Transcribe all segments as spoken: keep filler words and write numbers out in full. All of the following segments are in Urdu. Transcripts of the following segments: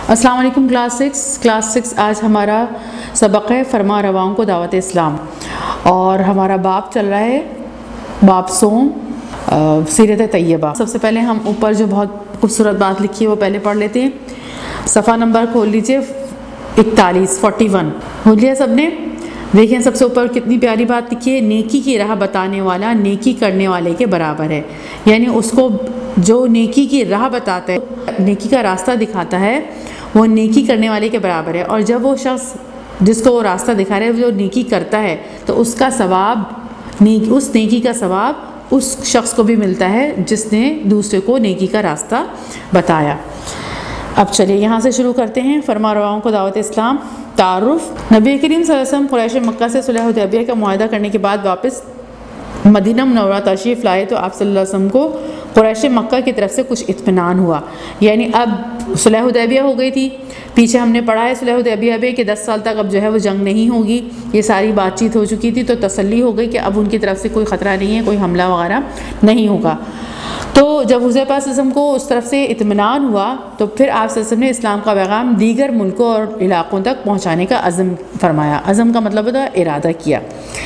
السلام علیکم کلاس سکس کلاس سکس آج ہمارا سبق ہے فرما رواؤں کو دعوت اسلام، اور ہمارا باب چل رہا ہے باب سوم سیرت طیبہ۔ سب سے پہلے ہم اوپر جو بہت خوبصورت بات لکھی ہے وہ پہلے پڑھ لیتے ہیں۔ صفحہ نمبر کھول لیجیے اکتالیس فورٹی ون کھول لیا سب نے؟ دیکھیں سب سے اوپر کتنی پیاری بات لکھی ہے، نیکی کی راہ بتانے والا نیکی کرنے والے کے برابر ہے۔ یعنی اس کو جو نیکی کی راہ بتاتا ہے، نیکی کا راستہ دکھاتا ہے، وہ نیکی کرنے والے کے برابر ہے۔ اور جب وہ شخص جس کو وہ راستہ دکھا رہا ہے جو نیکی کرتا ہے تو اس کا ثواب، اس نیکی کا ثواب اس شخص کو بھی ملتا ہے جس نے دوسرے کو نیکی کا راستہ بتایا۔ اب چلیے یہاں سے شروع کرتے ہیں۔ فرما رواؤں کو دعوت اسلام۔ تعارف: نبی کریم صلی اللہ علیہ وسلم قریش مکہ سے صلح حدیبیہ کا معاہدہ کرنے کے بعد واپس مدینہ منورہ تشریف لائے تو آپ صلی اللہ علیہ وسلم کو قریش مکہ کی طرف سے کچھ اطمینان ہوا۔ یعنی اب صلح حدیبیہ ہو گئی تھی، پیچھے ہم نے پڑھا ہے صلح حدیبیہ میں کہ دس سال تک اب جو ہے وہ جنگ نہیں ہوگی، یہ ساری بات چیت ہو چکی تھی، تو تسلی ہو گئی کہ اب ان کی طرف سے کوئی خطرہ نہیں ہے، کوئی حملہ وغیرہ نہیں ہوگا۔ تو جب حضور پاک صلی اللہ علیہ وسلم کو اس طرف سے اطمینان ہوا تو پھر آپ صلی اللہ علیہ وسلم نے اسلام کا پیغام دیگر ملکوں اور علاقوں تک پہنچانے کا عزم فرمایا۔ عزم کا مطلب ہوتا ہے ارادہ کیا،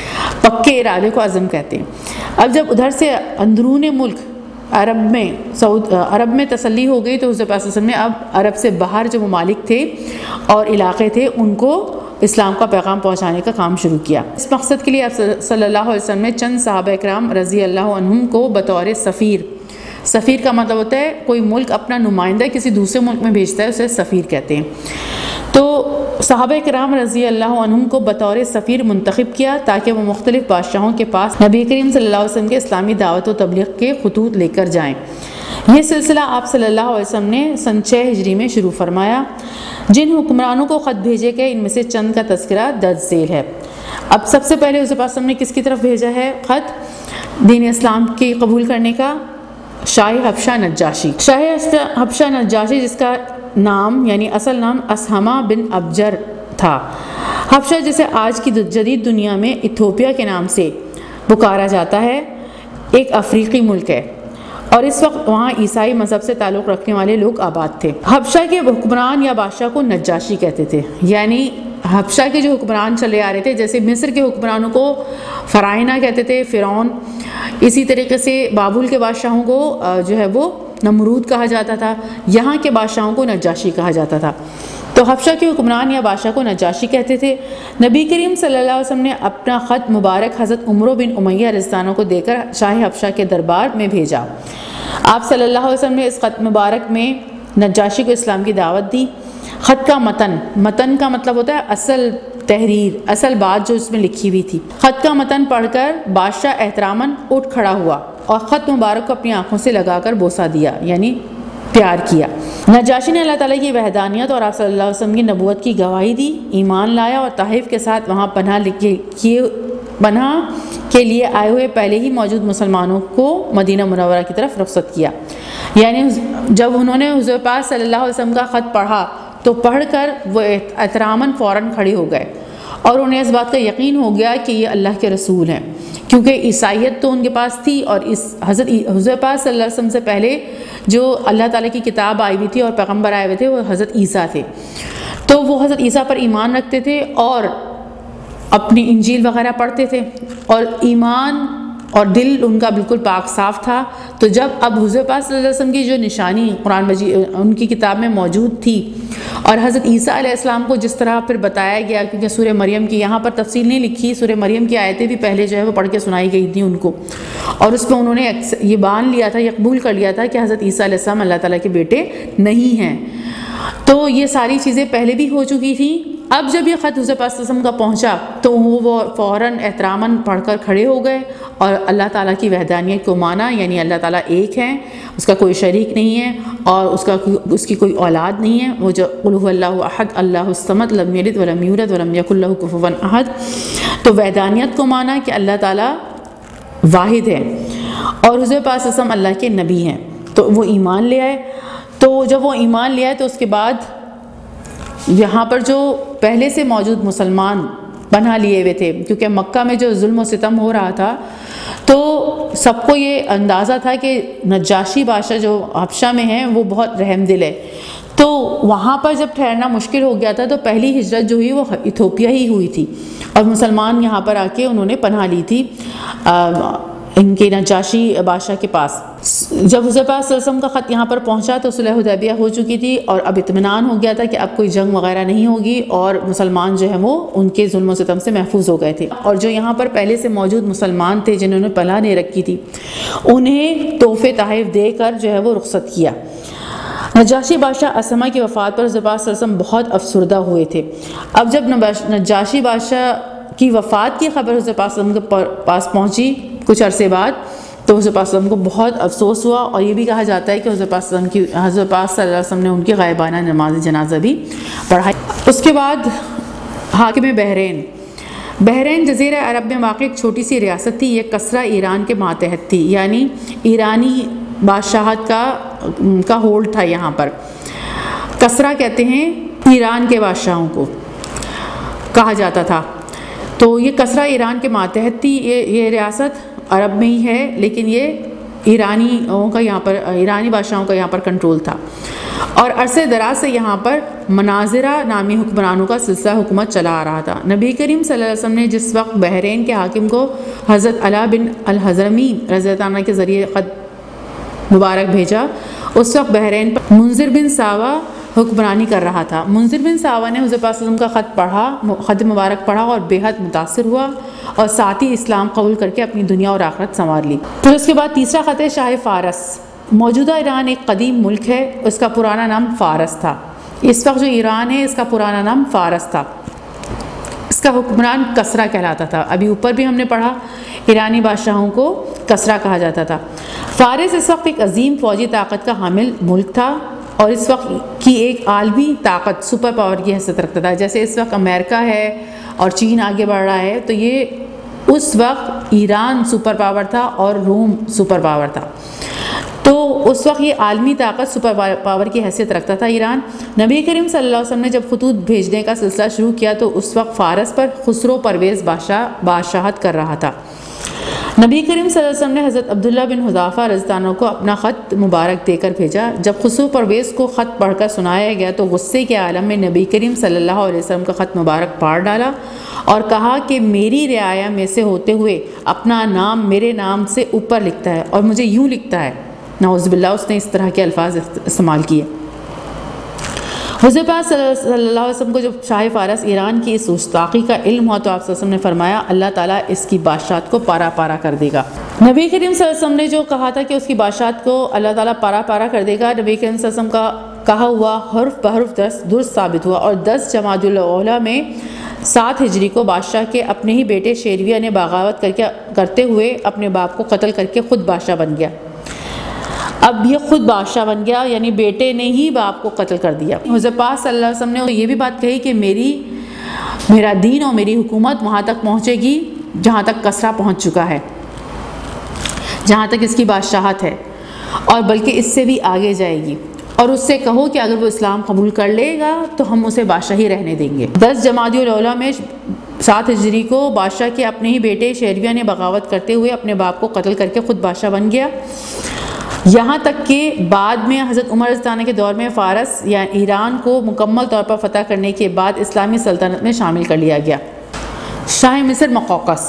پکے ارادے کو عزم کہتے ہیں۔ اب جب ادھر سے اندرون ملک عرب میں سعود عرب میں تسلی ہو گئی تو حضور پاک صلی اللہ علیہ وسلم نے اب عرب سے باہر جو ممالک تھے اور علاقے تھے ان کو اسلام کا پیغام پہنچانے کا کام شروع کیا۔ اس مقصد کے لیے آپ صلی اللہ علیہ وسلم نے چند صحابہ کرام رضی اللہ عنہم کو بطور سفیر، سفیر کا مطلب ہوتا ہے کوئی ملک اپنا نمائندہ کسی دوسرے ملک میں بھیجتا ہے، اسے سفیر کہتے ہیں۔ تو صحابہ کرام رضی اللہ عنہم کو بطور سفیر منتخب کیا تاکہ وہ مختلف بادشاہوں کے پاس نبی کریم صلی اللہ علیہ وسلم کے اسلامی دعوت و تبلیغ کے خطوط لے کر جائیں۔ یہ سلسلہ آپ صلی اللہ علیہ وسلم نے سن چھ ہجری میں شروع فرمایا۔ جن حکمرانوں کو خط بھیجے گئے ان میں سے چند کا تذکرہ درج ذیل ہے۔ اب سب سے پہلے حضور پاک صلی اللہ علیہ وسلم نے کس کی طرف بھیجا ہے خط؟ دین اسلام کی قبول کرنے کا شاہ حبشہ نجاشی۔ شاہ حبشہ نجاشی جس کا نام یعنی اصل نام اسہمہ بن ابجر تھا۔ حبشہ جسے آج کی جدید دنیا میں ایتھوپیا کے نام سے پکارا جاتا ہے، ایک افریقی ملک ہے، اور اس وقت وہاں عیسائی مذہب سے تعلق رکھنے والے لوگ آباد تھے۔ حبشہ کے حکمران یا بادشاہ کو نجاشی کہتے تھے۔ یعنی حبشہ کے جو حکمران چلے آ رہے تھے، جیسے مصر کے حکمرانوں کو فرائنہ کہتے تھے، فرعون، اسی طریقے سے بابل کے بادشاہوں کو جو ہے وہ نمرود کہا جاتا تھا، یہاں کے بادشاہوں کو نجاشی کہا جاتا تھا۔ تو حبشہ کے حکمران یا بادشاہ کو نجاشی کہتے تھے۔ نبی کریم صلی اللہ علیہ وسلم نے اپنا خط مبارک حضرت عمرو بن امیہ رضی اللہ عنہ کو دے کر شاہ حبشہ کے دربار میں بھیجا۔ آپ صلی اللہ علیہ وسلم نے اس خط مبارک میں نجاشی کو اسلام کی دعوت دی۔ خط کا متن، متن کا مطلب ہوتا ہے اصل تحریر، اصل بات جو اس میں لکھی ہوئی تھی۔ خط کا متن پڑھ کر بادشاہ احتراماً اٹھ کھڑا ہوا اور خط مبارک کو اپنی آنکھوں سے لگا کر بوسہ دیا، یعنی پیار کیا۔ نجاشی نے اللہ تعالیٰ کی وحدانیت اور آپ صلی اللہ علیہ وسلم کی نبوت کی گواہی دی، ایمان لایا اور تحائف کے ساتھ وہاں پناہ کیے پناہ کے لیے آئے ہوئے پہلے ہی موجود مسلمانوں کو مدینہ منورہ کی طرف رخصت کیا۔ یعنی جب انہوں نے حضور پاک صلی اللہ علیہ وسلم کا خط پڑھا تو پڑھ کر وہ احتراماً فوراً کھڑے ہو گئے اور انہیں اس بات کا یقین ہو گیا کہ یہ اللہ کے رسول ہیں، کیونکہ عیسائیت تو ان کے پاس تھی، اور اس حضرت حضور پاک صلی اللہ علیہ وسلم سے پہلے جو اللہ تعالیٰ کی کتاب آئی ہوئی تھی اور پیغمبر آئے ہوئے تھے وہ حضرت عیسیٰ تھے، تو وہ حضرت عیسیٰ پر ایمان رکھتے تھے اور اپنی انجیل وغیرہ پڑھتے تھے، اور ایمان اور دل ان کا بالکل پاک صاف تھا۔ تو جب اب حضور پاک صلی اللہ علیہ وسلم کی جو نشانی قرآن مجید ان کی کتاب میں موجود تھی، اور حضرت عیسیٰ علیہ السلام کو جس طرح پھر بتایا گیا، کیونکہ سورہ مریم کی یہاں پر تفصیل نہیں لکھی، سورہ مریم کی آیتیں بھی پہلے جو ہے وہ پڑھ کے سنائی گئی تھیں ان کو، اور اس پہ انہوں نے یہ مان لیا تھا، یہ قبول کر لیا تھا کہ حضرت عیسیٰ علیہ السلام اللہ تعالیٰ کے بیٹے نہیں ہیں۔ تو یہ ساری چیزیں پہلے بھی ہو چکی تھیں۔ اب جب یہ خط حضور پاک صلی اللہ علیہ وسلم کا پہنچا تو وہ فوراً احتراماً پڑھ کر کھڑے ہو گئے اور اللہ تعالیٰ کی وحدانیت کو مانا، یعنی اللہ تعالیٰ ایک ہے، اس کا کوئی شریک نہیں ہے اور اس کا اس کی کوئی اولاد نہیں ہے، وہ جو قل هو اللہ احد اللہ الصمد لم یلد ولم یولد ولم یکن لہ کفوا احد، تو وحدانیت کو مانا کہ اللہ تعالیٰ واحد ہے اور حضور پاک صلی اللہ علیہ وسلم اللہ کے نبی ہیں، تو وہ ایمان لے آئے۔ تو جب وہ ایمان لے آئے تو اس کے بعد یہاں پر جو پہلے سے موجود مسلمان پناہ لیے ہوئے تھے، کیونکہ مکہ میں جو ظلم و ستم ہو رہا تھا تو سب کو یہ اندازہ تھا کہ نجاشی بادشاہ جو حبشہ میں ہیں وہ بہت رحم دل ہے، تو وہاں پر جب ٹھہرنا مشکل ہو گیا تھا تو پہلی ہجرت جو ہوئی وہ ایتھوپیا ہی ہوئی تھی، اور مسلمان یہاں پر آ کے انہوں نے پناہ لی تھی ان کے نجاشی بادشاہ کے پاس۔ جب حضور پاک صلی اللہ علیہ وسلم کا خط یہاں پر پہنچا تو صلح حدیبیہ ہو چکی تھی، اور اب اطمینان ہو گیا تھا کہ اب کوئی جنگ وغیرہ نہیں ہوگی، اور مسلمان جو ہے وہ ان کے ظلم و ستم سے محفوظ ہو گئے تھے۔ اور جو یہاں پر پہلے سے موجود مسلمان تھے جنہوں نے پناہ نہیں رکھی تھی، انہیں تحفے تحائف دے کر جو ہے وہ رخصت کیا۔ نجاشی بادشاہ اسما کی وفات پر حضور پاک صلی اللہ علیہ وسلم بہت افسردہ ہوئے تھے۔ اب جب نجاشی بادشاہ کی وفات کی خبر حضور پاک صلی اللہ علیہ وسلم کے پاس پہنچی کچھ عرصے بعد، تو حضور پاک صلی اللہ علیہ وسلم کو بہت افسوس ہوا، اور یہ بھی کہا جاتا ہے کہ حضور پاک صلی اللہ علیہ وسلم کی حضور پاک صلی اللہ علیہ وسلم نے ان کی غائبانہ نماز جنازہ بھی پڑھائی۔ اس کے بعد حاکم بحرین۔ بحرین جزیرہ عرب میں واقع ایک چھوٹی سی ریاست تھی، یہ کسرا ایران کے ماتحت تھی، یعنی ایرانی بادشاہت کا کا ہولڈ تھا یہاں پر۔ کسرا کہتے ہیں ایران کے بادشاہوں کو کہا جاتا تھا، تو یہ کسرا ایران کے ماتحت تھی۔ یہ یہ ریاست عرب میں ہی ہے، لیکن یہ ایرانیوں کا یہاں پر ایرانی بادشاہوں کا یہاں پر کنٹرول تھا، اور عرصے دراز سے یہاں پر مناظرہ نامی حکمرانوں کا سلسلہ حکومت چلا آ رہا تھا۔ نبی کریم صلی اللہ علیہ وسلم نے جس وقت بحرین کے حاکم کو حضرت علا بن الحضرمی رضی اللہ عنہ کے ذریعے خط مبارک بھیجا، اس وقت بحرین پر منذر بن ساوا حکمرانی کر رہا تھا۔ منذر بن ساوا نے حضور پاک صلی اللہ علیہ وسلم کا خط پڑھا، خط مبارک پڑھا، اور بے حد متاثر ہوا، اور ساتھ ہی اسلام قبول کر کے اپنی دنیا اور آخرت سنوار لی۔ پھر اس کے بعد تیسرا خط ہے شاہ فارس۔ موجودہ ایران ایک قدیم ملک ہے، اس کا پرانا نام فارس تھا۔ اس وقت جو ایران ہے اس کا پرانا نام فارس تھا، اس کا حکمران کسرا کہلاتا تھا۔ ابھی اوپر بھی ہم نے پڑھا ایرانی بادشاہوں کو کسرا کہا جاتا تھا۔ فارس اس وقت ایک عظیم فوجی طاقت کا حامل ملک تھا، اور اس وقت کی ایک عالمی طاقت سپر پاور کی حیثیت رکھتا تھا۔ جیسے اس وقت امریکہ ہے اور چین آگے بڑھ رہا ہے، تو یہ اس وقت ایران سپر پاور تھا اور روم سپر پاور تھا، تو اس وقت یہ عالمی طاقت سپر پاور کی حیثیت رکھتا تھا ایران۔ نبی کریم صلی اللہ علیہ وسلم نے جب خطوط بھیجنے کا سلسلہ شروع کیا تو اس وقت فارس پر خسرو پرویز بادشاہ بادشاہت کر رہا تھا۔ نبی کریم صلی اللہ علیہ وسلم نے حضرت عبداللہ بن حذافہ رضی اللہ عنہ کو اپنا خط مبارک دے کر بھیجا۔ جب خسرو پرویز کو خط پڑھ کر سنایا گیا تو غصے کے عالم میں نبی کریم صلی اللہ علیہ وسلم کا خط مبارک پاڑ ڈالا، اور کہا کہ میری رعایا میں سے ہوتے ہوئے اپنا نام میرے نام سے اوپر لکھتا ہے، اور مجھے یوں لکھتا ہے۔ نعوذ باللہ، اس نے اس طرح کے الفاظ استعمال کیے۔ حضور پاک صلی اللہ علیہ وسلم کو جب شاہ فارس ایران کی اس گستاخی کا علم ہوا تو آپ صلی اللہ علیہ وسلم نے فرمایا اللہ تعالیٰ اس کی بادشاہت کو پارا پارا کر دے گا۔ نبی کریم صلی اللہ علیہ وسلم نے جو کہا تھا کہ اس کی بادشاہت کو اللہ تعالیٰ پارا پارا کر دے گا، نبی کریم صلی اللہ علیہ وسلم کا کہا ہوا حرف بحرف درست ثابت ہوا، اور دس جمادی الاولیٰ میں سات ہجری کو بادشاہ کے اپنے ہی بیٹے شیرویہ نے بغاوت کر کے کرتے ہوئے اپنے باپ کو قتل کر کے خود بادشاہ بن گیا۔ اب یہ خود بادشاہ بن گیا، یعنی بیٹے نے ہی باپ کو قتل کر دیا۔ حضور پاک صلی اللہ علیہ وسلم نے یہ بھی بات کہی کہ میری میرا دین اور میری حکومت وہاں تک پہنچے گی جہاں تک کسرا پہنچ چکا ہے، جہاں تک اس کی بادشاہت ہے، اور بلکہ اس سے بھی آگے جائے گی، اور اس سے کہو کہ اگر وہ اسلام قبول کر لے گا تو ہم اسے بادشاہی رہنے دیں گے۔ دس جمادی الاولیٰ میں سات ہجری کو بادشاہ کے اپنے ہی بیٹے شیرویہ نے بغاوت کرتے ہوئے اپنے باپ کو قتل کر کے خود بادشاہ بن گیا، یہاں تک کہ بعد میں حضرت عمر رضی اللہ عنہ کے دور میں فارس یا ایران کو مکمل طور پر فتح کرنے کے بعد اسلامی سلطنت میں شامل کر لیا گیا۔ شاہ مصر مقوقس،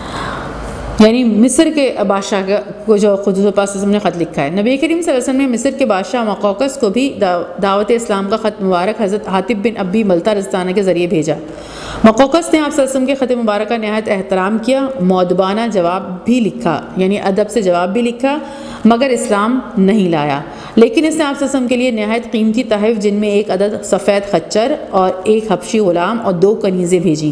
یعنی مصر کے بادشاہ کو جو خود حضور پاک صلی اللہ علیہ وسلم نے خط لکھا ہے۔ نبی کریم صلی اللہ علیہ وسلم نے مصر کے بادشاہ مقوقس کو بھی دعوت اسلام کا خط مبارک حضرت حاتب بن ابی ملتا رضی اللہ عنہ کے ذریعے بھیجا۔ مقوقس نے آپ صلی اللہ علیہ وسلم کے خط مبارک کا نہایت احترام کیا، مؤدبانہ جواب بھی لکھا، یعنی ادب سے جواب بھی لکھا، مگر اسلام نہیں لایا، لیکن اس نے آپ صلی اللہ علیہ وسلم کے لیے نہایت قیمتی تحائف جن میں ایک عدد سفید خچر اور ایک حبشی غلام اور دو کنیزیں بھیجی۔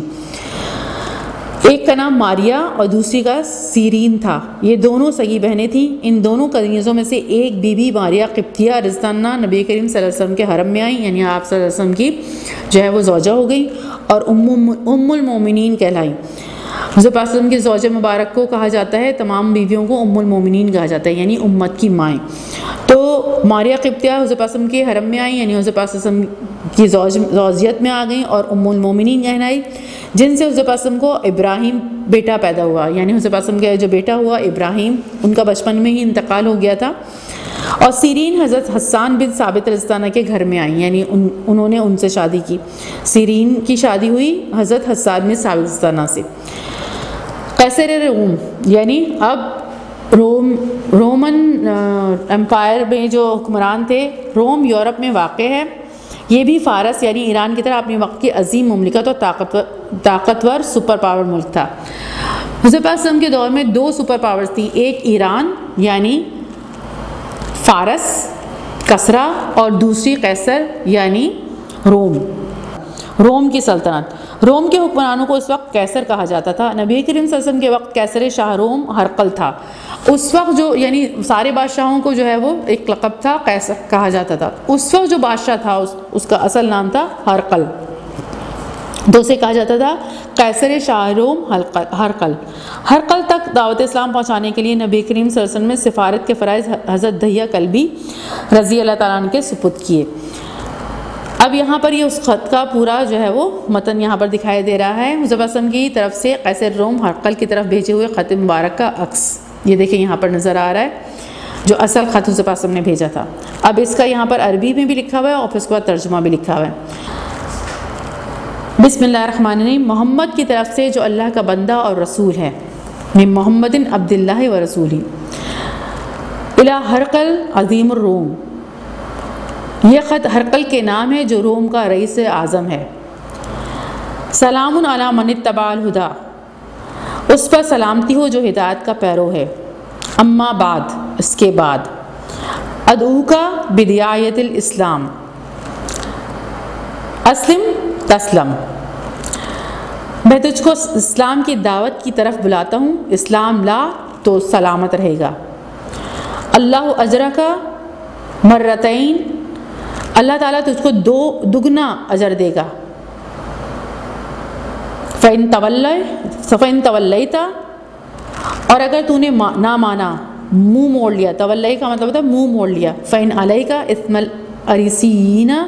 ایک کا نام ماریا اور دوسری کا سیرین تھا، یہ دونوں سگی بہنیں تھیں۔ ان دونوں کنیزوں میں سے ایک بی بی ماریا قبطیہ رضی اللہ عنہ نبی کریم صلی اللہ علیہ وسلم کے حرم میں آئیں، یعنی آپ صلی اللہ علیہ وسلم کی جو ہے وہ زوجہ ہو گئی اور ام ام المومنین کہلائیں۔ حضرت پاک صلی اللہ علیہ وسلم کی زوجہ مبارک کو کہا جاتا ہے، تمام بیویوں کو ام المومنین کہا جاتا ہے، یعنی امت کی مائیں۔ تو ماریا قبطیہ حضرت پاک صلی اللہ علیہ وسلم کے حرم میں آئیں، یعنی حضرت پاک صلی اللہ علیہ وسلم کی زوج زوجیت میں آ گئیں، اور ام المومنین کہلائی، جن سے حضرت پاک صلی اللہ علیہ وسلم کو ابراہیم بیٹا پیدا ہوا، یعنی حضرت پاک صلی اللہ علیہ وسلم کا جو بیٹا ہوا ابراہیم، ان کا بچپن میں ہی انتقال ہو گیا تھا۔ اور سیرین حضرت حسان بن ثابت رضی اللہ عنہ کے گھر میں آئیں، یعنی ان انہوں نے ان سے شادی کی. سیرین کی شادی ہوئی حضرت حسان بن ثابت رضی اللہ عنہ سے. قیصر روم، یعنی اب روم رومن امپائر میں جو حکمران تھے، روم یورپ میں واقع ہے. یہ بھی فارس یعنی ایران کی طرح اپنے وقت کی عظیم مملکت اور طاقتور طاقتور سپر پاور ملک تھا. حضرت پاک صلی اللہ علیہ وسلم کے دور میں دو سپر پاورز تھیں، ایک ایران یعنی فارس کسرا اور دوسری قیصر یعنی روم روم کی سلطنت. روم کے حکمرانوں کو اس وقت قیصر کہا جاتا تھا. نبی کریم صلی اللہ علیہ وسلم کے وقت قیصر شاہ روم ہرقل تھا. اس وقت جو یعنی سارے بادشاہوں کو جو ہے وہ ایک لقب تھا قیصر کہا جاتا تھا. اس وقت جو بادشاہ تھا اس, اس کا اصل نام تھا ہرقل، تو اسے کہا جاتا تھا قیصر شاہ روم ہرقل. ہرقل تک دعوت اسلام پہنچانے کے لیے نبی کریم صلی اللہ علیہ وسلم نے سفارت کے فرائض حضرت دہیہ کلبی رضی اللہ تعالیٰ عنہ کے سپرد کیے. اب یہاں پر یہ اس خط کا پورا جو ہے وہ متن یہاں پر دکھائی دے رہا ہے. حضرت وسلم کی طرف سے قیصر روم ہرقل کی طرف بھیجے ہوئے خط مبارک کا عکس یہ دیکھیں یہاں پر نظر آ رہا ہے، جو اصل خط حضرت وسلم نے بھیجا تھا. اب اس کا یہاں پر عربی میں بھی لکھا ہوا ہے اور پھر اس کے بعد ترجمہ بھی لکھا ہوا ہے. بسم اللہ الرحمن الرحیم. محمد کی طرف سے جو اللہ کا بندہ اور رسول ہے، من محمد عبد اللہ و رسولہ، الی ہرقل عظیم الروم. یہ خط ہرقل کے نام ہے جو روم کا رئیس اعظم ہے. سلام علی من اتبع الہدی، اس پر سلامتی ہو جو ہدایت کا پیرو ہے. اما بعد، اس کے بعد، ادعوکا بدعایت الاسلام، اسلم تسلم. میں تجھ کو اسلام کی دعوت کی طرف بلاتا ہوں، اسلام لا تو سلامت رہے گا. اللہ اجرکا مرتین، اللہ تعالیٰ تجھ کو دو دگنا اجر دے گا. فَإِن تَوَلَّيْ فَإِن تَوَلَّيْتَ، اور اگر تو نے نہ مانا، منہ موڑ لیا. تولی کا مطلب ہوتا ہے منہ موڑ لیا. فَإِنْ عَلَيْكَ إِثْمَ الْأَرِسِينَ،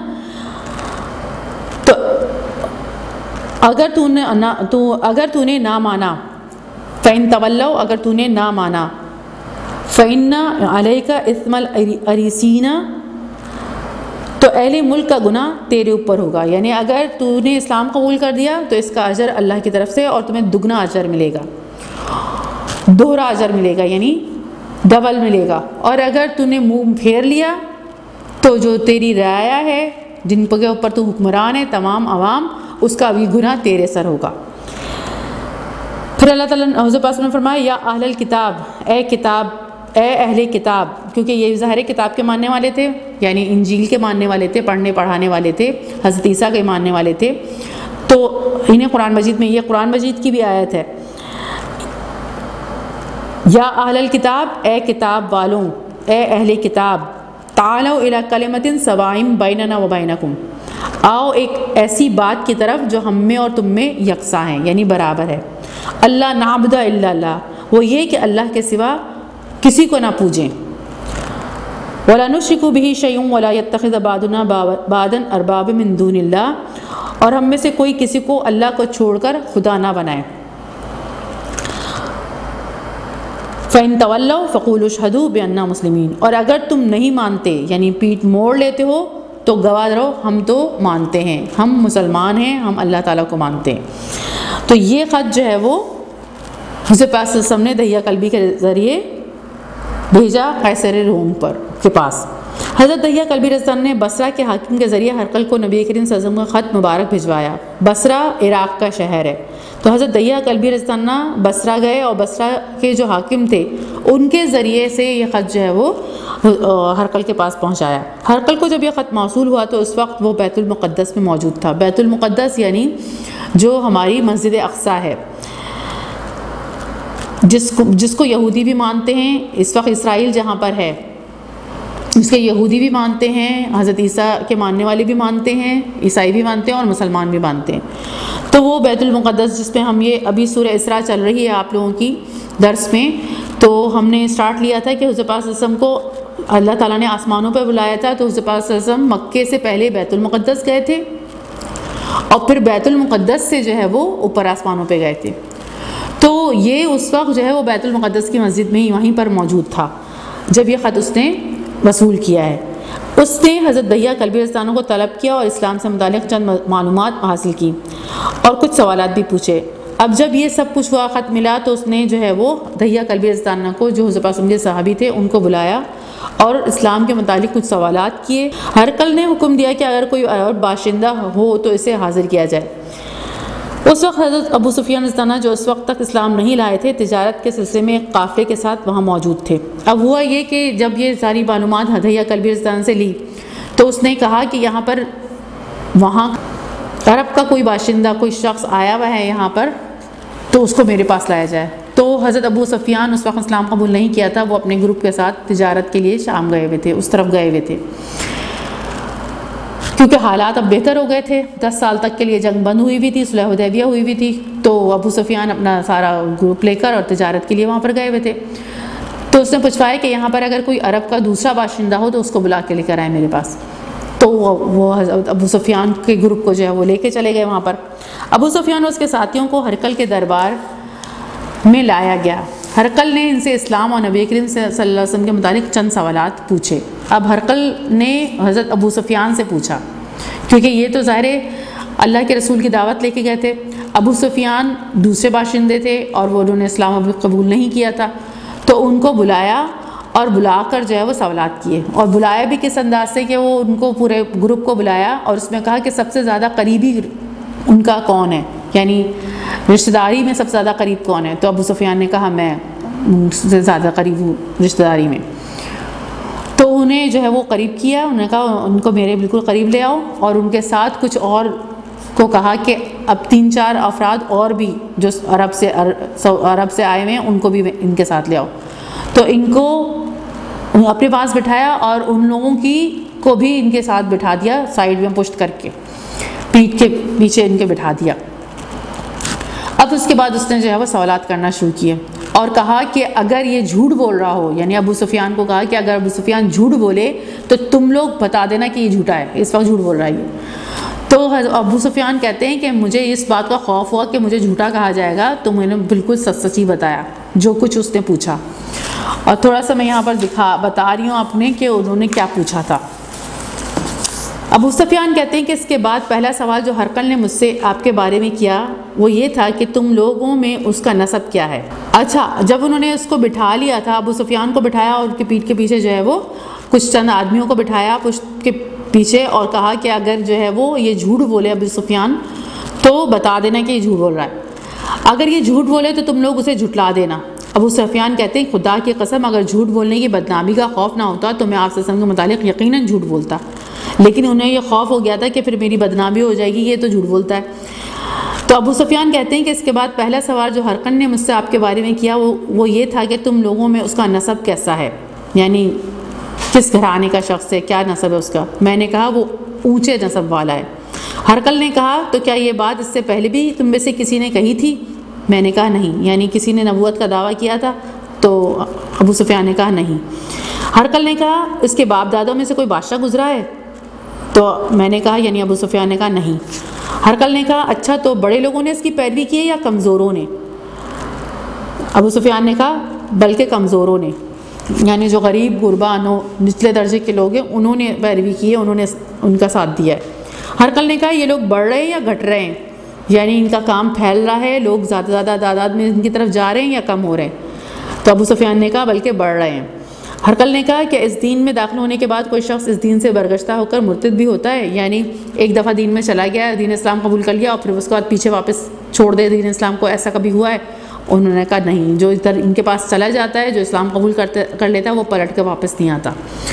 تو اگر تو نے نہ تو اگر تو نے نہ مانا. فَإِن تَوَلَّوْا، اگر تو نے نہ مانا. فَإِنَّ عَلَيْكَ إِثْمَ الْأَرِسِينَ، تو اہل ملک کا گناہ تیرے اوپر ہوگا. یعنی اگر تو نے اسلام قبول کر دیا تو اس کا اجر اللہ کی طرف سے اور تمہیں دگنا اجر ملے گا، دوہرا اجر ملے گا، یعنی ڈبل ملے گا. اور اگر تو نے منہ پھیر لیا تو جو تیری رعایا ہے، جن کے اوپر تو حکمران ہے، تمام عوام، اس کا بھی گناہ تیرے سر ہوگا. پھر اللہ تعالیٰ نے حضرت پاک نے فرمایا یا اہل الکتاب، اے کتاب اے اہل کتاب، کیونکہ یہ ظاہر کتاب کے ماننے والے تھے، یعنی انجیل کے ماننے والے تھے، پڑھنے پڑھانے والے تھے، حضرت عیسیٰ کے ماننے والے تھے. تو انہیں قرآن مجید میں، یہ قرآن مجید کی بھی آیت ہے، یا اہل الکتاب، اے کتاب والوں، اے اہل کتاب، تعالوا الی کلمۃ سواء بیننا و بینکم، آؤ ایک ایسی بات کی طرف جو ہم میں اور تم میں یکساں ہے، یعنی برابر ہے. اللہ نعبد الا اللہ، وہ یہ کہ اللہ کے سوا کسی کو نہ پوجیں. ولا نشرک بہ شیئا ولا یتخذ بعضنا بعضا اربابا من دون اللہ، اور ہم میں سے کوئی کسی کو اللہ کو چھوڑ کر خدا نہ بنائے. فَإِن تَوَلَّوْا فَقُولُوا اشْهَدُوا بِأَنَّا مُسْلِمِينَ، اور اگر تم نہیں مانتے یعنی پیٹھ موڑ لیتے ہو تو گواہ رہو ہم تو مانتے ہیں، ہم مسلمان ہیں، ہم اللہ تعالیٰ کو مانتے ہیں. تو یہ خط جو ہے وہ حضرت پاک صلی اللہ علیہ وسلم نے دہیہ کلبی کے ذریعے بھیجا قیصر روم پر کے پاس. حضرت دہیہ کلبی رضی اللہ عنہ نے بصرہ کے حاکم کے ذریعے ہرقل کو نبی کریم صلی اللہ علیہ وسلم کا خط مبارک بھجوایا. بصرہ عراق کا شہر ہے. تو حضرت دہیہ کلبی رضی اللہ عنہ بصرہ گئے اور بصرہ کے جو حاکم تھے ان کے ذریعے سے یہ خط جو ہے وہ ہرقل کے پاس پہنچایا. ہرقل کو جب یہ خط موصول ہوا تو اس وقت وہ بیت المقدس میں موجود تھا. بیت المقدس یعنی جو ہماری مسجد اقصیٰ ہے، جس کو جس کو یہودی بھی مانتے ہیں. اس وقت اسرائیل جہاں پر ہے اس کے یہودی بھی مانتے ہیں، حضرت عیسیٰ کے ماننے والے بھی مانتے ہیں، عیسائی بھی مانتے ہیں اور مسلمان بھی مانتے ہیں. تو وہ بیت المقدس جس پہ ہم یہ ابھی سورہ اسراء چل رہی ہے آپ لوگوں کی درس میں، تو ہم نے اسٹارٹ لیا تھا کہ حضرت پاک صلی اللہ علیہ وسلم کو اللہ تعالیٰ نے آسمانوں پہ بلایا تھا. تو حضرت پاک صلی اللہ علیہ وسلم مکے سے پہلے بیت المقدس گئے تھے اور پھر بیت المقدس سے جو ہے وہ اوپر آسمانوں پہ گئے تھے. تو یہ اس وقت جو ہے وہ بیت المقدس کی مسجد میں ہی وہیں پر موجود تھا جب یہ خط اس نے وصول کیا ہے۔ اس نے حضرت دہیہ کلبی رضی اللہ عنہ کو طلب کیا اور اسلام سے متعلق چند معلومات حاصل کی اور کچھ سوالات بھی پوچھے۔ اب جب یہ سب کچھ ہوا، خط ملا، تو اس نے جو ہے وہ دہیہ کلبی رضی اللہ عنہ کو، جو حضور پاک کے صحابی تھے، ان کو بلایا اور اسلام کے متعلق کچھ سوالات کیے۔ ہرقل نے حکم دیا کہ اگر کوئی اور باشندہ ہو تو اسے حاضر کیا جائے۔ اس وقت حضرت ابو سفیان رضی اللہ عنہ، جو اس وقت تک اسلام نہیں لائے تھے، تجارت کے سلسلے میں ایک قافلے کے ساتھ وہاں موجود تھے۔ اب ہوا یہ کہ جب یہ ساری معلومات دہیہ کلبی رضی اللہ عنہ سے لی تو اس نے کہا کہ یہاں پر وہاں عرب کا کوئی باشندہ، کوئی شخص آیا ہوا ہے یہاں پر، تو اس کو میرے پاس لایا جائے۔ تو حضرت ابو سفیان اس وقت اسلام قبول نہیں کیا تھا، وہ اپنے گروپ کے ساتھ تجارت کے لیے شام گئے ہوئے تھے، اس طرف گئے ہوئے تھے، کیونکہ حالات اب بہتر ہو گئے تھے۔ دس سال تک کے لیے جنگ بند ہوئی ہوئی تھی، صلح حدیبیہ ہوئی ہوئی تھی، تو ابو سفیان اپنا سارا گروپ لے کر اور تجارت کے لیے وہاں پر گئے ہوئے تھے۔ تو اس نے پوچھوایا کہ یہاں پر اگر کوئی عرب کا دوسرا باشندہ ہو تو اس کو بلا کے لے کر آئے میرے پاس۔ تو وہ ابو سفیان کے گروپ کو جو ہے وہ لے کے چلے گئے وہاں پر۔ ابو سفیان اور اس کے ساتھیوں کو ہرقل کے دربار میں لایا گیا۔ ہرقل نے ان سے اسلام اور نبی کریم صلی اللہ علیہ وسلم کے متعلق چند سوالات پوچھے۔ اب ہرقل نے حضرت ابو سفیان سے پوچھا، کیونکہ یہ تو ظاہر اللہ کے رسول کی دعوت لے کے گئے تھے، ابو سفیان دوسرے باشندے تھے اور وہ انہوں نے اسلام ابھی قبول نہیں کیا تھا، تو ان کو بلایا اور بلا کر جو ہے وہ سوالات کیے، اور بلایا بھی کس انداز سے کہ وہ ان کو پورے گروپ کو بلایا اور اس میں کہا کہ سب سے زیادہ قریبی ان کا کون ہے، یعنی رشتہ داری میں سب سے زیادہ قریب کون ہے؟ تو ابو سفیان نے کہا میں ان سے زیادہ قریب ہوں رشتہ داری میں۔ تو انہیں جو ہے وہ قریب کیا، انہوں نے کہا ان کو میرے بالکل قریب لے آؤ، اور ان کے ساتھ کچھ اور کو کہا کہ اب تین چار افراد اور بھی جو عرب سے عرب سے آئے ہوئے ہیں ان کو بھی ان کے ساتھ لے آؤ۔ تو ان کو اپنے پاس بٹھایا اور ان لوگوں کی کو بھی ان کے ساتھ بٹھا دیا، سائیڈ میں پشت کر کے، پیٹھ کے پیچھے ان کے بٹھا دیا۔ اب اس کے بعد اس نے جو ہے وہ سوالات کرنا شروع کیے اور کہا کہ اگر یہ جھوٹ بول رہا ہو، یعنی ابو سفیان کو کہا کہ اگر ابو سفیان جھوٹ بولے تو تم لوگ بتا دینا کہ یہ جھوٹا ہے، اس وقت جھوٹ بول رہا ہے یہ۔ تو ابو سفیان کہتے ہیں کہ مجھے اس بات کا خوف ہوا کہ مجھے جھوٹا کہا جائے گا، تو میں نے بالکل سچ سچی بتایا جو کچھ اس نے پوچھا۔ اور تھوڑا سا میں یہاں پر دکھا بتا رہی ہوں آپ نے کہ انہوں نے کیا پوچھا تھا۔ ابو سفیان کہتے ہیں کہ اس کے بعد پہلا سوال جو ہرقل نے مجھ سے آپ کے بارے میں کیا وہ یہ تھا کہ تم لوگوں میں اس کا نسب کیا ہے۔ اچھا، جب انہوں نے اس کو بٹھا لیا تھا، ابو سفیان کو بٹھایا اور ان کے پیٹھ کے پیچھے جو ہے وہ کچھ چند آدمیوں کو بٹھایا پشت کے پیچھے، اور کہا کہ اگر جو ہے وہ یہ جھوٹ بولے ابو سفیان تو بتا دینا کہ یہ جھوٹ بول رہا ہے، اگر یہ جھوٹ بولے تو تم لوگ اسے جھٹلا دینا۔ ابو سفیان کہتے ہیں خدا کی قسم اگر جھوٹ بولنے کی بدنامی کا خوف نہ ہوتا تو میں آپ سے کے متعلق یقیناً جھوٹ بولتا، لیکن انہیں یہ خوف ہو گیا تھا کہ پھر میری بدنامی ہو جائے گی، یہ تو جھوٹ بولتا ہے۔ تو ابو سفیان کہتے ہیں کہ اس کے بعد پہلا سوال جو ہرقل نے مجھ سے آپ کے بارے میں کیا وہ وہ یہ تھا کہ تم لوگوں میں اس کا نسب کیسا ہے، یعنی کس گھرانے کا شخص ہے، کیا نسب ہے اس کا۔ میں نے کہا وہ اونچے نسب والا ہے۔ ہرقل نے کہا تو کیا یہ بات اس سے پہلے بھی تم میں سے کسی نے کہی تھی؟ میں نے کہا نہیں، یعنی کسی نے نبوت کا دعویٰ کیا تھا؟ تو ابو سفیان نے کہا نہیں۔ ہرقل نے کہا اس کے باپ دادوں میں سے کوئی بادشاہ گزرا ہے؟ تو میں نے کہا، یعنی ابو سفیان نے کہا نہیں۔ ہرقل نے کہا اچھا تو بڑے لوگوں نے اس کی پیروی کی ہے یا کمزوروں نے؟ ابو سفیان نے کہا بلکہ کمزوروں نے، یعنی جو غریب غربا نو نچلے درجے کے لوگ ہیں انہوں نے پیروی کی ہے، انہوں نے ان کا ساتھ دیا ہے۔ ہرقل نے کہا یہ لوگ بڑھ رہے ہیں یا گھٹ رہے ہیں، یعنی ان کا کام پھیل رہا ہے، لوگ زیادہ زیادہ تعداد میں ان کی طرف جا رہے ہیں یا کم ہو رہے ہیں؟ تو ابو سفیان نے کہا بلکہ بڑھ رہے ہیں۔ ہرقل نے کہا کہ اس دین میں داخل ہونے کے بعد کوئی شخص اس دین سے برگشتہ ہو کر مرتد بھی ہوتا ہے، یعنی ایک دفعہ دین میں چلا گیا، دین اسلام قبول کر لیا اور پھر اس کے بعد پیچھے واپس چھوڑ دے دین اسلام کو، ایسا کبھی ہوا ہے؟ انہوں نے کہا نہیں، جو ادھر ان کے پاس چلا جاتا ہے، جو اسلام قبول کرتے کر لیتا ہے وہ پلٹ کے واپس نہیں آتا،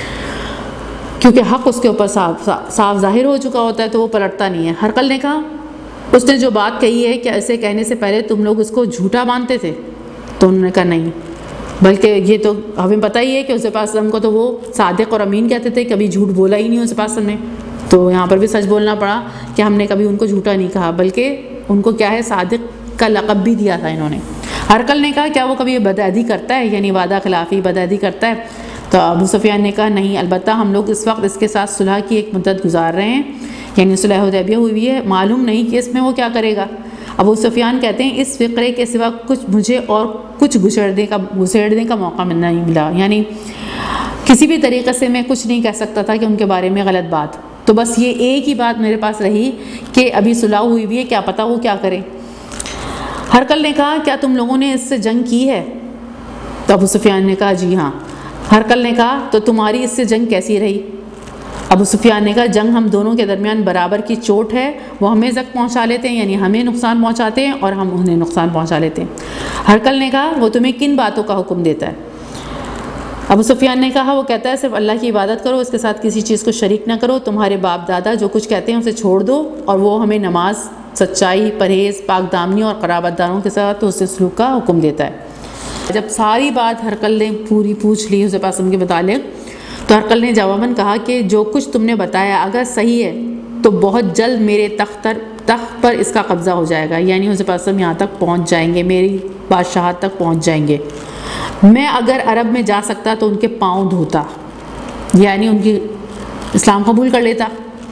کیونکہ حق اس کے اوپر صاف صاف ظاہر ہو چکا ہوتا ہے تو وہ پلٹتا نہیں ہے۔ ہرقل نے کہا اس نے جو بات کہی ہے کہ ایسے کہنے سے پہلے تم لوگ اس کو جھوٹا مانتے تھے؟ تو انہوں نے کہا نہیں، بلکہ یہ تو ہمیں پتہ ہی ہے کہ حضور پاک صلی اللہ علیہ وسلم کو تو وہ صادق اور امین کہتے تھے، کبھی جھوٹ بولا ہی نہیں حضور پاک صلی اللہ علیہ وسلم نے، تو یہاں پر بھی سچ بولنا پڑا کہ ہم نے کبھی ان کو جھوٹا نہیں کہا، بلکہ ان کو کیا ہے صادق کا لقب بھی دیا تھا انہوں نے۔ ہرقل نے کہا کیا وہ کبھی بدعہدی کرتا ہے، یعنی وعدہ خلافی بدعہدی کرتا ہے؟ تو ابو سفیان نے کہا نہیں، البتہ ہم لوگ اس وقت اس کے ساتھ صلح کی ایک مدت گزار رہے ہیں، یعنی صلح حدیبیہ ہوئی ہے، معلوم نہیں کہ اس میں وہ کیا کرے گا۔ ابو سفیان کہتے ہیں اس فقرے کے سوا کچھ مجھے اور کچھ گھسیڑنے کا گھسیڑنے کا موقع نہیں ملا، یعنی کسی بھی طریقے سے میں کچھ نہیں کہہ سکتا تھا کہ ان کے بارے میں غلط بات. تو بس یہ ایک ہی بات میرے پاس رہی کہ ابھی صلح ہوئی ہوئی ہے، کیا پتہ وہ کیا کرے. ہرقل نے کہا کیا تم لوگوں نے اس سے جنگ کی ہے؟ تو ابو سفیان نے کہا جی ہاں. ہرقل نے کہا تو تمہاری اس سے جنگ کیسی رہی؟ ابو سفیان نے کہا جنگ ہم دونوں کے درمیان برابر کی چوٹ ہے، وہ ہمیں زخم پہنچا لیتے ہیں، یعنی ہمیں نقصان پہنچاتے ہیں اور ہم انہیں نقصان پہنچا لیتے ہیں. ہرقل نے کہا وہ تمہیں کن باتوں کا حکم دیتا ہے؟ ابو سفیان نے کہا وہ کہتا ہے صرف اللہ کی عبادت کرو، اس کے ساتھ کسی چیز کو شریک نہ کرو، تمہارے باپ دادا جو کچھ کہتے ہیں اسے چھوڑ دو، اور وہ ہمیں نماز، سچائی، پرہیز، پاک دامنی اور قرابت داروں کے ساتھ حسن سلوک کا حکم دیتا ہے. جب ساری بات ہرقل نے پوری پوچھ لی حضور پاک کے متعلق، تو ہرقل نے جواباً کہا کہ جو کچھ تم نے بتایا اگر صحیح ہے تو بہت جلد میرے تخت تخت پر اس کا قبضہ ہو جائے گا، یعنی حضور پاک یہاں تک پہنچ جائیں گے، میری بادشاہت تک پہنچ جائیں گے. میں اگر عرب میں جا سکتا تو ان کے پاؤں دھوتا، یعنی ان کی اسلام قبول کر لیتا.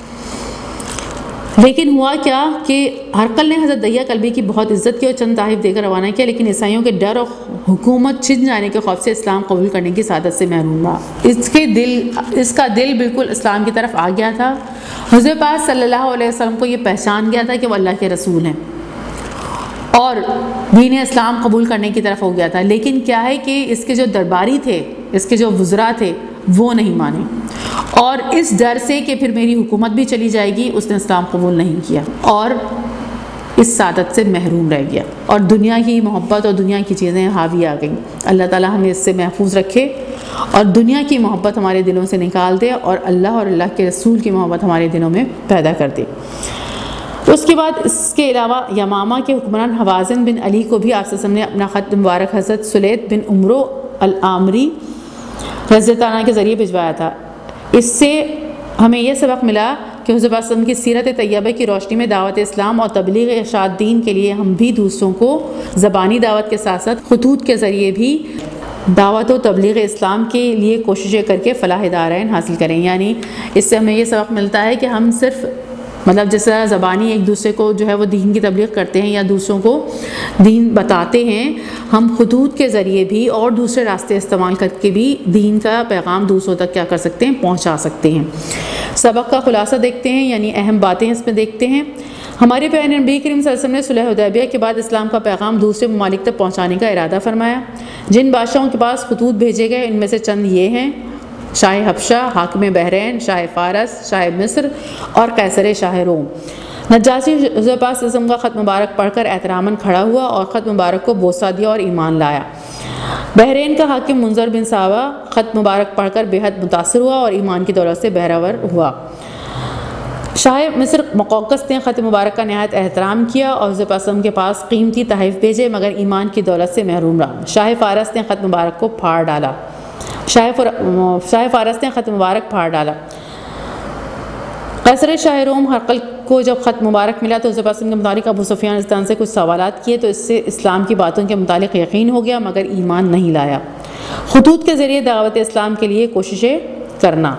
لیکن ہوا کیا کہ ہرقل نے حضرت دحیہ کلبی کی بہت عزت کی اور چند تحائف دے کر روانہ کیا، لیکن عیسائیوں کے ڈر اور حکومت چھن جانے کے خوف سے اسلام قبول کرنے کی سعادت سے محروم رہا. اس کے دل اس کا دل بالکل اسلام کی طرف آ گیا تھا. حضور پاک صلی اللہ علیہ وسلم کو یہ پہچان گیا تھا کہ وہ اللہ کے رسول ہیں اور دین اسلام قبول کرنے کی طرف ہو گیا تھا. لیکن کیا ہے کہ اس کے جو درباری تھے، اس کے جو وزراء تھے، وہ نہیں مانے، اور اس ڈر سے کہ پھر میری حکومت بھی چلی جائے گی اس نے اسلام قبول نہیں کیا اور اس سعادت سے محروم رہ گیا، اور دنیا کی محبت اور دنیا کی چیزیں حاوی آ گئیں. اللہ تعالیٰ ہمیں اس سے محفوظ رکھے اور دنیا کی محبت ہمارے دلوں سے نکال دے اور اللہ اور اللہ کے رسول کی محبت ہمارے دلوں میں پیدا کر دے. اس کے بعد اس کے علاوہ یمامہ کے حکمران حوازن بن علی کو بھی آپ صلی اللہ علیہ وسلم نے اپنا خط مبارک حضرت سلیط بن عمرو العامری رضی اللہ عنہ کے ذریعے بھجوایا تھا. اس سے ہمیں یہ سبق ملا کہ حضور صلی اللہ علیہ وسلم کی سیرت طیبہ کی روشنی میں دعوت اسلام اور تبلیغ ارشاد دین کے لیے ہم بھی دوسروں کو زبانی دعوت کے ساتھ ساتھ خطوط کے ذریعے بھی دعوت و تبلیغ اسلام کے لیے کوششیں کر کے فلاح دارین حاصل کریں. یعنی اس سے ہمیں یہ سبق ملتا ہے کہ ہم صرف مطلب جس طرح زبانی ایک دوسرے کو جو ہے وہ دین کی تبلیغ کرتے ہیں یا دوسروں کو دین بتاتے ہیں، ہم خطوط کے ذریعے بھی اور دوسرے راستے استعمال کر کے بھی دین کا پیغام دوسروں تک کیا کر سکتے ہیں، پہنچا سکتے ہیں. سبق کا خلاصہ دیکھتے ہیں، یعنی اہم باتیں اس میں دیکھتے ہیں. ہمارے پیارے نبی کریم صلی اللہ علیہ وسلم نے صلح حدیبیہ کے بعد اسلام کا پیغام دوسرے ممالک تک پہنچانے کا ارادہ فرمایا. جن بادشاہوں کے پاس خطوط بھیجے گئے ان میں سے چند یہ ہیں: شاہ حبشہ، حاکم بحرین، شاہ فارس، شاہ مصر اور قیصر شاہ روم. نجاشی حضور پاک صلی اللہ علیہ وسلم کا خط مبارک پڑھ کر احتراماً کھڑا ہوا اور خط مبارک کو بوسہ دیا اور ایمان لایا. بحرین کا حاکم منظر بن ساوا خط مبارک پڑھ کر بے حد متاثر ہوا اور ایمان کی دولت سے بہرور ہوا. شاہ مصر مقوقس نے خط مبارک کا نہایت احترام کیا اور حضور پاک صلی اللہ علیہ وسلم کے پاس قیمتی تحائف بھیجے مگر ایمان کی دولت سے محروم رہا. شاہ فارس نے خط مبارک کو پھاڑ ڈالا شاہ فر... شاہ فارس نے خط مبارک پھاڑ ڈالا. قیصر شاہ روم ہرقل کو جب خط مبارک ملا تو حضور پاک صلی اللہ علیہ وسلم کے متعلق ابو سفیان رضی سے کچھ سوالات کیے تو اس سے اسلام کی باتوں کے متعلق یقین ہو گیا مگر ایمان نہیں لایا. خطوط کے ذریعے دعوت اسلام کے لیے کوششیں کرنا،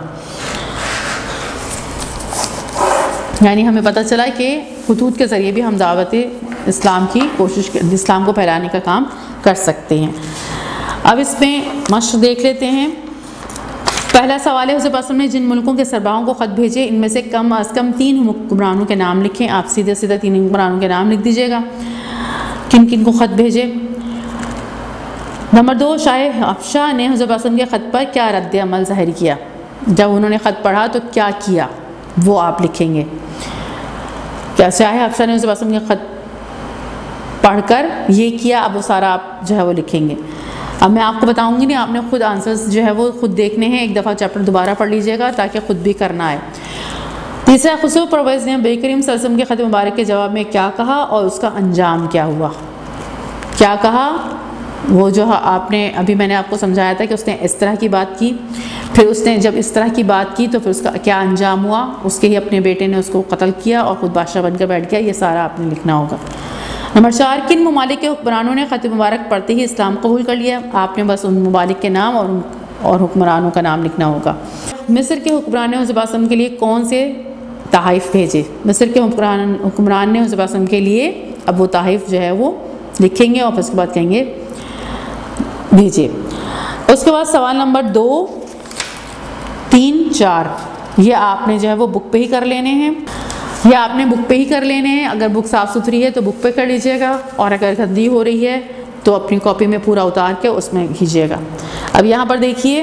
یعنی ہمیں پتہ چلا کہ خطوط کے ذریعے بھی ہم دعوت اسلام کی کوشش اسلام کو پھیلانے کا کام کر سکتے ہیں. اب اس میں مشق دیکھ لیتے ہیں. پہلا سوال ہے حضور پاک نے جن ملکوں کے سربراہوں کو خط بھیجے ان میں سے کم از کم تین حکمرانوں کے نام لکھیں. آپ سیدھے سیدھے تین حکمرانوں کے نام لکھ دیجیے گا کن کن کو خط بھیجے. نمبر دو، شاہ حبشہ نے حضور پاک کے خط پر کیا رد عمل ظاہر کیا، جب انہوں نے خط پڑھا تو کیا کیا وہ آپ لکھیں گے. کیا شاہ حبشہ نے حضور پاک کے خط پڑھ کر یہ کیا، اب وہ سارا آپ جو ہے وہ لکھیں گے. اب میں آپ کو بتاؤں گی نہیں، آپ نے خود آنسرز جو ہے وہ خود دیکھنے ہیں. ایک دفعہ چیپٹر دوبارہ پڑھ لیجیے گا تاکہ خود بھی کرنا ہے. تیسرا، خسرو پرویز نے نبی کریم صلی اللہ علیہ وسلم کے خط مبارک کے جواب میں کیا کہا اور اس کا انجام کیا ہوا. کیا کہا وہ جو آپ نے ابھی میں نے آپ کو سمجھایا تھا کہ اس نے اس طرح کی بات کی، پھر اس نے جب اس طرح کی بات کی تو پھر اس کا کیا انجام ہوا. اس کے ہی اپنے بیٹے نے اس کو قتل کیا اور خود بادشاہ بن کر بیٹھ گیا. یہ سارا آپ نے لکھنا ہوگا. نمبر چار، کن ممالک کے حکمرانوں نے خط مبارک پڑھتے ہی اسلام قبول کر لیا. آپ نے بس ان ممالک کے نام اور اور حکمرانوں کا نام لکھنا ہوگا. مصر کے حکمران نے حضور وسلم کے لیے کون سے تحائف بھیجے. مصر کے حکمران حکمران نے حضور وسلم کے لیے اب وہ تحائف جو ہے وہ لکھیں گے اور پھر اس کے بعد کہیں گے بھیجے. اس کے بعد سوال نمبر دو، تین چار یہ آپ نے جو ہے وہ بک پہ ہی کر لینے ہیں، یا آپ نے بک پہ ہی کر لینے ہیں۔ اگر بک صاف ستھری ہے تو بک پہ کر لیجیے گا، اور اگر گندی ہو رہی ہے تو اپنی کاپی میں پورا اتار کے اس میں کھیجیے گا۔ اب یہاں پر دیکھیے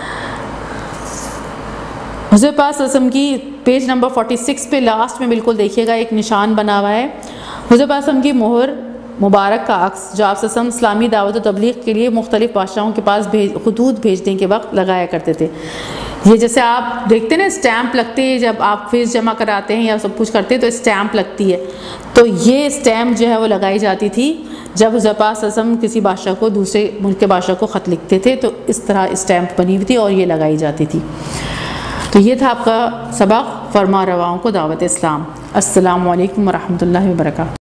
حضور پاک صلی اللہ علیہ وسلم کی پیج نمبر چھیالیس پہ لاسٹ میں بالکل دیکھیے گا ایک نشان بنا ہوا ہے، حضور پاک صلی اللہ علیہ وسلم کی مہر مبارک کا عکس جو آپ صلی اللہ علیہ وسلم اسلامی دعوت و تبلیغ کے لیے مختلف بادشاہوں کے پاس بھیج خطوط بھیجنے کے وقت لگایا کرتے تھے۔ یہ جیسے آپ دیکھتے ہیں نا اسٹیمپ لگتے ہیں جب آپ فیس جمع کراتے ہیں یا سب کچھ کرتے ہیں تو اسٹیمپ لگتی ہے، تو یہ اسٹیمپ جو ہے وہ لگائی جاتی تھی جب حضور پاک صلی اللہ علیہ وسلم کسی بادشاہ کو دوسرے ملک کے بادشاہ کو خط لکھتے تھے تو اس طرح اسٹیمپ بنی ہوئی تھی اور یہ لگائی جاتی تھی۔ تو یہ تھا آپ کا سبق فرما رواؤں کو دعوت اسلام۔ السلام علیکم ورحمۃ اللہ وبرکاتہ۔